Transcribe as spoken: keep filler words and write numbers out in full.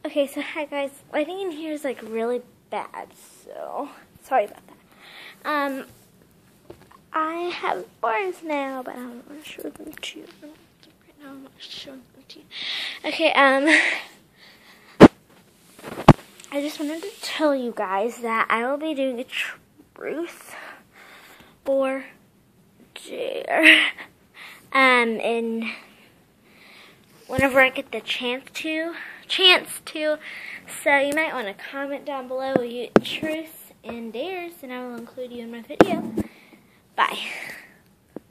Okay, so hi guys. Lighting in here is like really bad, so sorry about that. Um, I have bars now, but I don't want to show them to you. Right now, I'm not showing them to you. Okay, um, I just wanted to tell you guys that I will be doing a truth or dare, um, in whenever I get the chance to. chance to. So you might want to comment down below you truths and dares, and I will include you in my video. Bye.